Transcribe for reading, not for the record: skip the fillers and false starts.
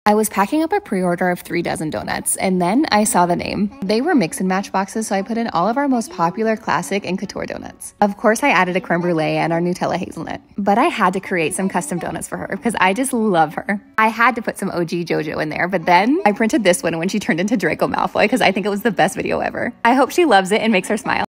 I was packing up a pre-order of 3 dozen donuts, and then I saw the name. They were mix and match boxes, so I put in all of our most popular classic and couture donuts. Of course, I added a creme brulee and our Nutella hazelnut, but I had to create some custom donuts for her because I just love her. I had to put some OG JoJo in there, but then I printed this one when she turned into Draco Malfoy because I think it was the best video ever. I hope she loves it and makes her smile.